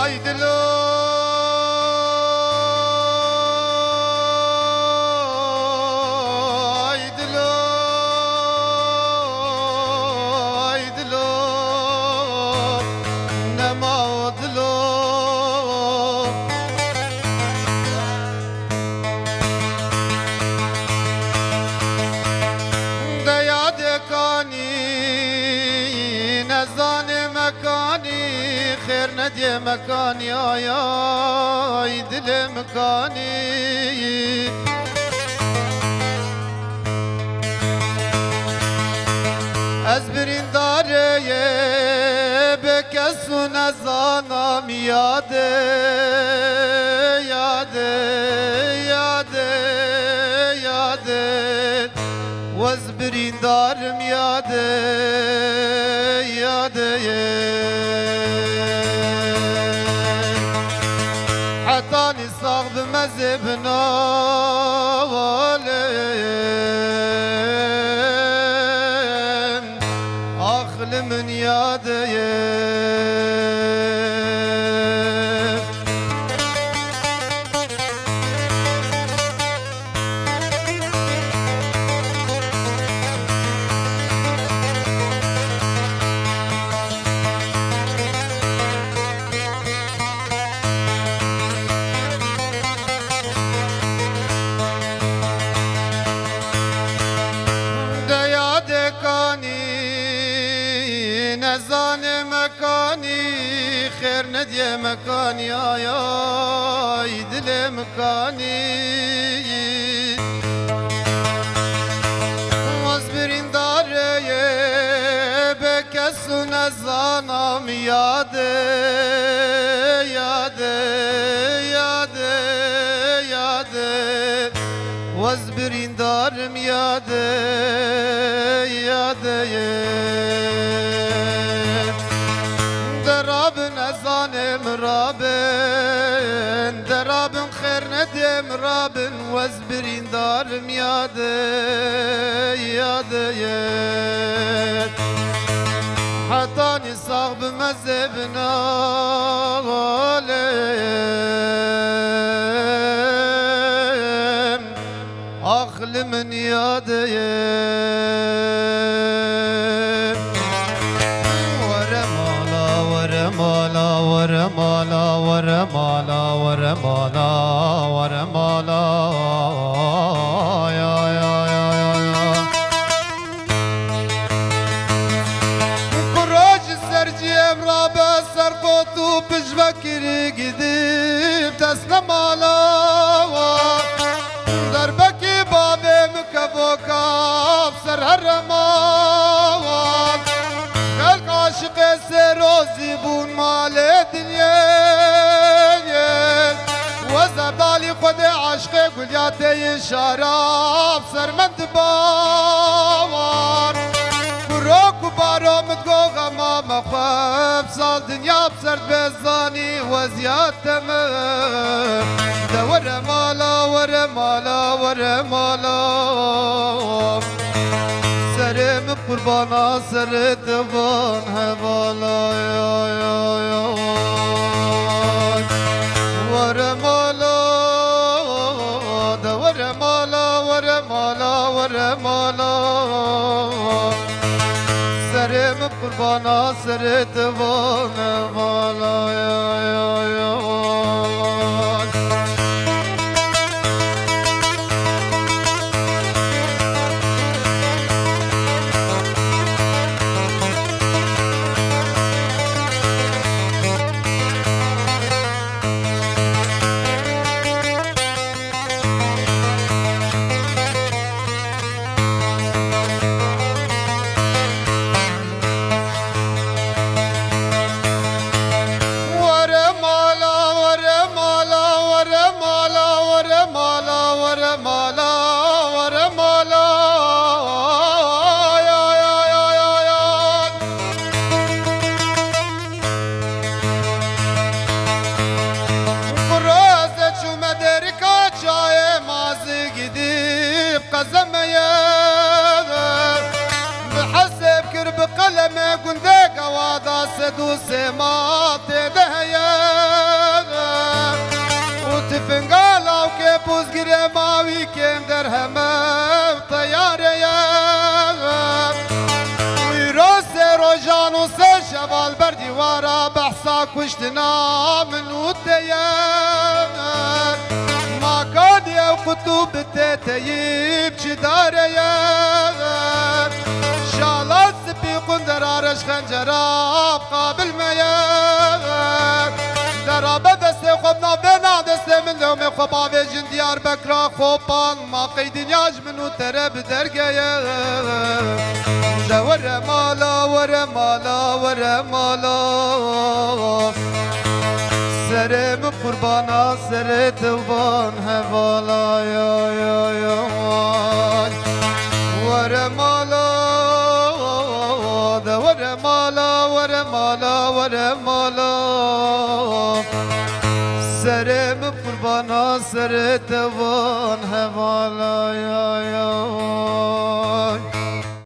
خير ندي مكاني يا دل مكاني أزبرين داري بكسو نزانم يادي يادي يادي يادي وازبرين دارم يادي يادي حتاني صاغ بمذهبنا أخل من يادي نزاني مكاني خير ندي مكاني يا دل مكاني واصبرين داري بكسو نزانم يادي يادي يادي يادي واصبرين دارم يادي يادي رابن درابن خير نديم رابن وازبرين دارم يادي يادي حتاني صاغ بمذهبنا أخل من يادي ورمالا ورمالا ورمالا ورمالا ورمالا يا يا يا يا كراج سرجيم رابع سرقوتو بجبكري قديم تسلم على دربكي بابي مكفوكا بسر هالرمال قلق عاشق سروزي بون مال الدنيا وزردالي خود عشق قلياتي شراب سرمند باور كروك وبارو متقوغ ما مخوف صال دنيا بسرد بزاني وزياد تمام دور مالا ورمالا ورمالا سرم قربانا سر دبان هوالا يا يا يا ورمالا ورمالا ورمالا ورمالا سرم قربانا سر دبان هوالا يا يا يا بقلم قندق وضع سدوس ما تدهيا سا کشتنا منو تیار ما کادی او کتوب تیب چی داره یار شالات سپی قندر آرش خنجراب قابل میار درابه دست خوب نابنا دست من دوم خوب آوه جن دیار بکرا خوبان ما قیدین یاج منو تره بدرگه ور مالا ور مالا ور مالا سرم قربانا سر توبان حوالا یا یا یا ور مالا ور مالا ور مالا ور مالا سرم قربانا سر توبان حوالا یا